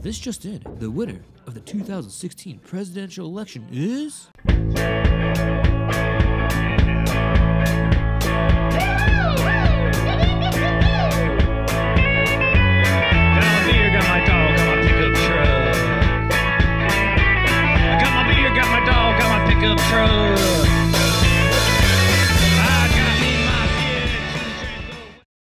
This just in, the winner of the 2016 presidential election is... Got my beer, got my dog, got my pickup truck.